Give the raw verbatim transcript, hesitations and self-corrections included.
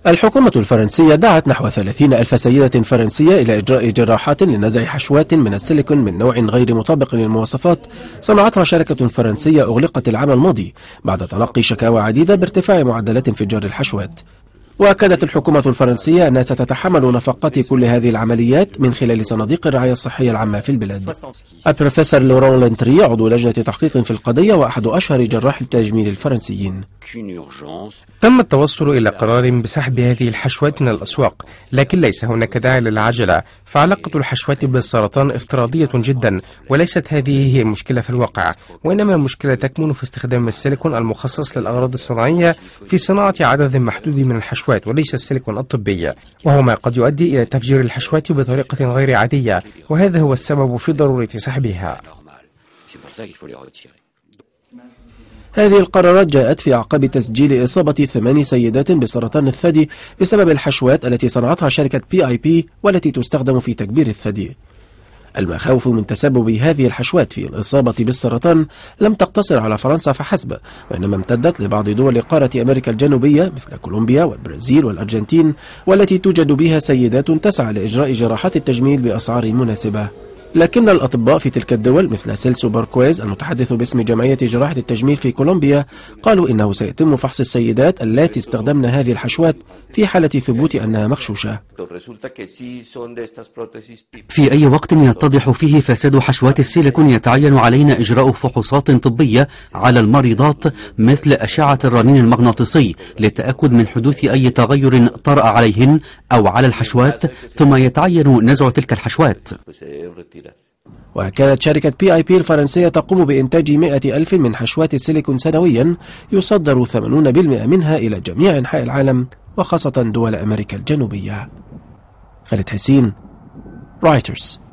الحكومة الفرنسية دعت نحو ثلاثين ألف سيدة فرنسية إلى إجراء جراحات لنزع حشوات من السيليكون من نوع غير مطابق للمواصفات صنعتها شركة فرنسية أغلقت العام الماضي بعد تلقي شكاوى عديدة بارتفاع معدلات انفجار الحشوات. وأكدت الحكومة الفرنسية أنها ستتحمل نفقات كل هذه العمليات من خلال صناديق الرعاية الصحية العامة في البلاد. البروفيسور لوران لانتري عضو لجنة تحقيق في القضية وأحد أشهر جراح التجميل الفرنسيين. تم التوصل إلى قرار بسحب هذه الحشوات من الأسواق، لكن ليس هناك داعي للعجلة، فعلاقة الحشوات بالسرطان افتراضية جدا، وليست هذه هي المشكلة في الواقع، وإنما المشكلة تكمن في استخدام السيليكون المخصص للأغراض الصناعية في صناعة عدد محدود من الحشوات وليس السيليكون الطبي، وهو ما قد يؤدي إلى تفجير الحشوات بطريقة غير عادية، وهذا هو السبب في ضرورة سحبها. هذه القرارات جاءت في أعقاب تسجيل إصابة ثمان سيدات بسرطان الثدي بسبب الحشوات التي صنعتها شركة بي آي بي والتي تستخدم في تكبير الثدي. المخاوف من تسبب هذه الحشوات في الإصابة بالسرطان لم تقتصر على فرنسا فحسب، وإنما امتدت لبعض دول قارة أمريكا الجنوبية مثل كولومبيا والبرازيل والأرجنتين، والتي توجد بها سيدات تسعى لإجراء جراحات التجميل بأسعار مناسبة. لكن الأطباء في تلك الدول مثل سيلسو باركويز المتحدث باسم جمعية جراحة التجميل في كولومبيا قالوا إنه سيتم فحص السيدات التي استخدمن هذه الحشوات في حالة ثبوت أنها مغشوشة. في أي وقت يتضح فيه فساد حشوات السيليكون يتعين علينا إجراء فحوصات طبية على المريضات مثل أشعة الرنين المغناطيسي للتأكد من حدوث أي تغير طرأ عليهن أو على الحشوات، ثم يتعين نزع تلك الحشوات. وكانت شركة بي آي بي الفرنسية تقوم بإنتاج مئة ألف من حشوات السيليكون سنويا، يصدر ثمانين بالمئة منها إلى جميع أنحاء العالم وخاصة دول أمريكا الجنوبية. خالد حسين، رايترز.